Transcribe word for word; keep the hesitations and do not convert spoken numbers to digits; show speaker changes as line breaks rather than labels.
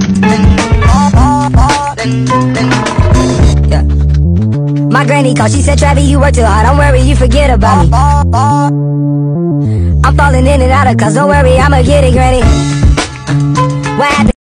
Yeah. My granny called, she said, Travis, you work too hard, don't worry, you forget about me. I'm falling in and out of cause don't worry, I'ma get it, granny. What happened?